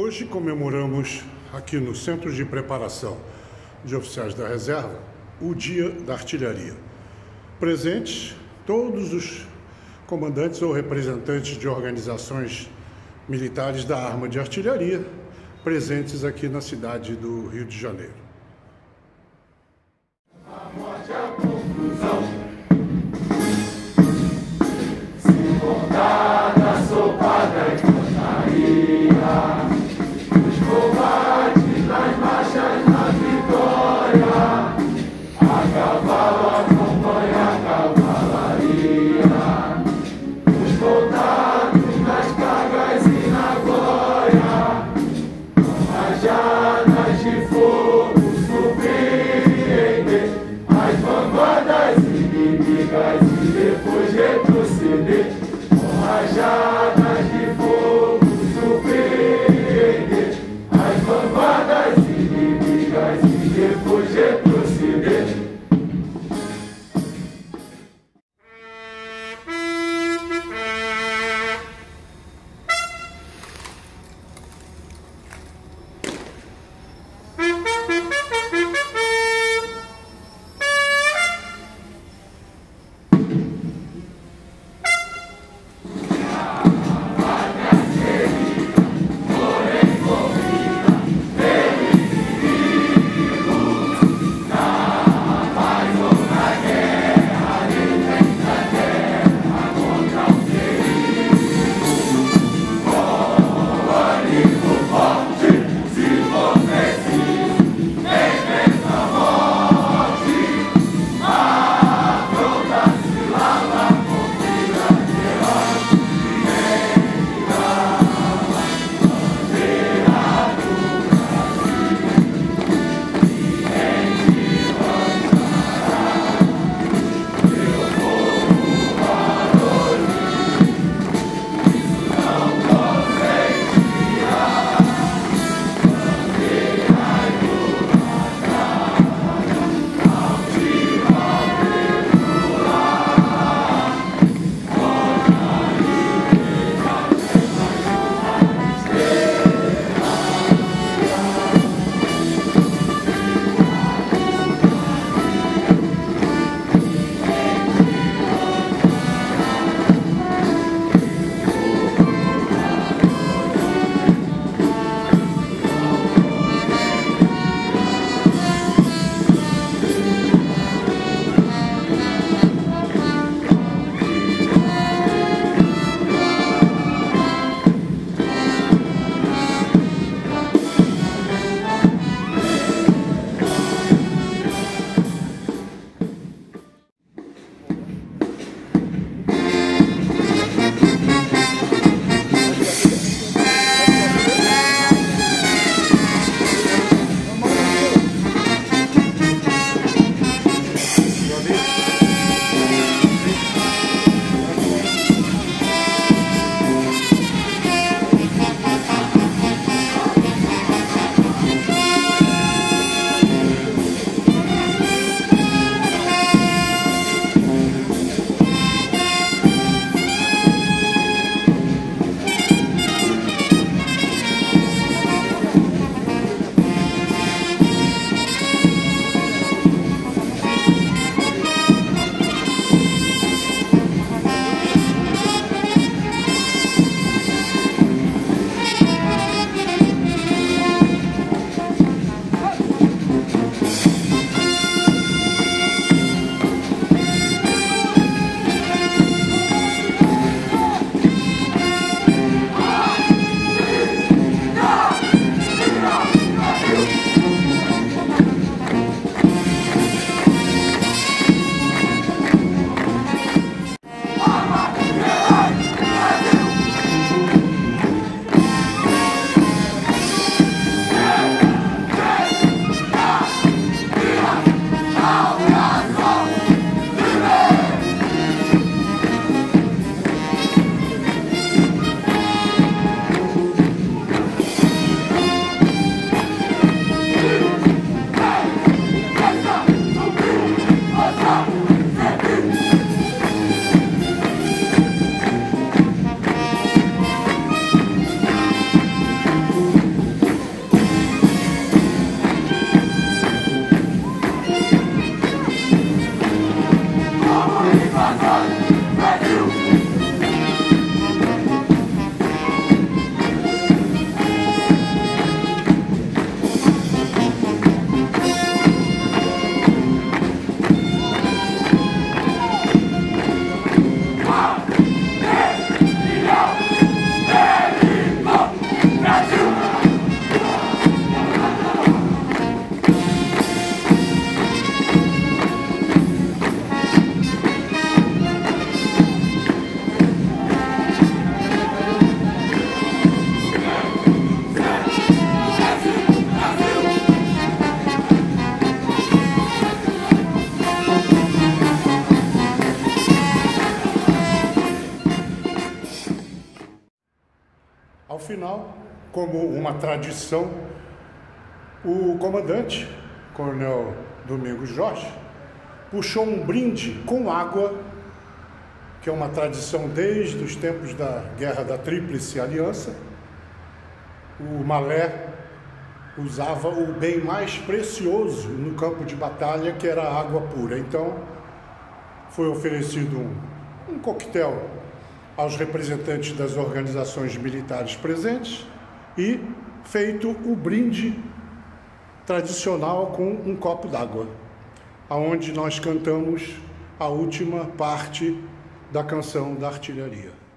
Hoje comemoramos aqui no Centro de Preparação de Oficiais da Reserva o Dia da Artilharia. Presentes todos os comandantes ou representantes de organizações militares da arma de artilharia presentes aqui na cidade do Rio de Janeiro. A morte, a confusão, se contar na sopa da infantaria, os combate nas marchas na vitória, a cavalo acompanha a cavalaria, os contatos nas cargas e na glória, rajadas de fogo. final, como uma tradição, o comandante, Coronel Domingos Jorge, puxou um brinde com água, que é uma tradição desde os tempos da Guerra da Tríplice Aliança. O Malé usava o bem mais precioso no campo de batalha, que era a água pura. Então, foi oferecido um coquetel aos representantes das organizações militares presentes e feito o brinde tradicional com um copo d'água, aonde nós cantamos a última parte da canção da artilharia.